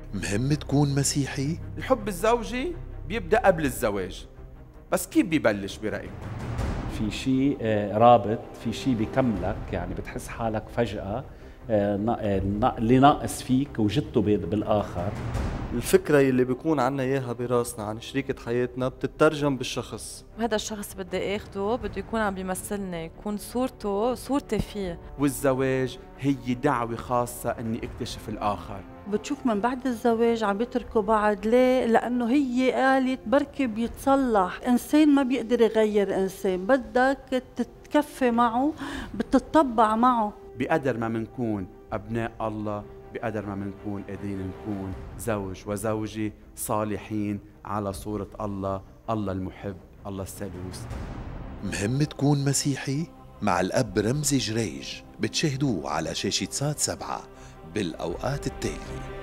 مهم تكون مسيحي؟ الحب الزوجي بيبدأ قبل الزواج، بس كيف بيبلش برأيك؟ في شيء رابط، في شيء بيكملك، يعني بتحس حالك فجأة اللي ناقص فيك وجدته بالآخر. الفكرة اللي بيكون عنا إياها براسنا عن شريكة حياتنا بتترجم بالشخص. وهذا الشخص بدي اخده بده يكون عم بيمثلني، يكون صورتي فيه. والزواج هي دعوة خاصة اني اكتشف الآخر. بتشوف من بعد الزواج عم بيتركوا بعض. ليه؟ لأنه هي قالت بركي بيتصلح. إنسان ما بيقدر يغير إنسان، بدك تتكفي معه، بتتطبع معه. بقدر ما منكون أبناء الله، بقدر ما منكون قادرين نكون زوج وزوجة صالحين على صورة الله، الله المحب، الله الثالوث. مهم تكون مسيحي؟ مع الأب رمزي جريج، بتشاهدوه على شاشة سات 7 بالأوقات التالية.